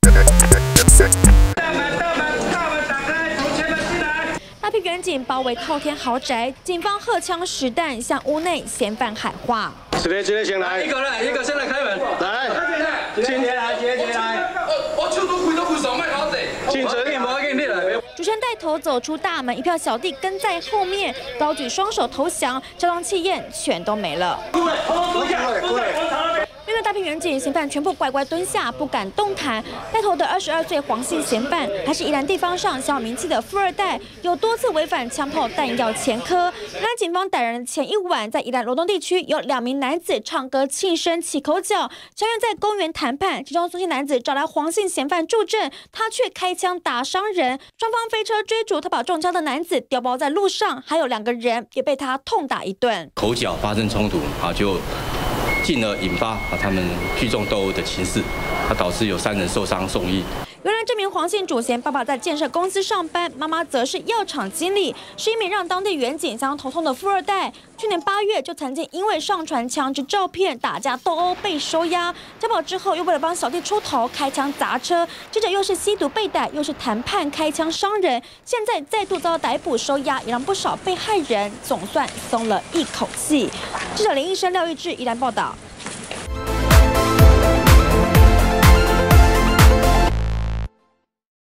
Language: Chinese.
大批远警包围透天豪宅，警方荷枪实弹向屋内嫌犯喊话。 这个先来，一个先来开门，来，今天来，我手都开上麦好势，进责任我给你来。 主持人带头走出大门，一票小弟跟在后面，高举双手投降，交通气焰全都没了。面对大批远警，嫌犯全部乖乖蹲下，不敢动弹。带头的22岁黄姓嫌犯，还是宜兰地方上小有名气的富二代，有多次违反枪炮弹药前科。宜兰警方逮人前一晚，在宜兰罗东地区有2名男子唱歌庆生起口角，相约在公园谈判，其中苏姓男子找来黄姓嫌犯助阵，他却开枪打伤人，双方飞车追逐，他把中枪的男子丢包在路上，还有2个人也被他痛打一顿， 口角发生冲突就。进而引发他们聚众斗殴的情势，导致有3人受伤送医。 原来这名黄姓主嫌爸爸在建设公司上班，妈妈则是药厂经理，是一名让当地远警相当头痛的富二代。去年8月就曾经因为上传枪支照片打架斗殴被收押，家暴之后又为了帮小弟出头开枪砸车，接着又是吸毒被逮，又是谈判开枪伤人，现在再度遭到逮捕收押，也让不少被害人总算松了一口气。记者林医生、廖玉志宜兰报道。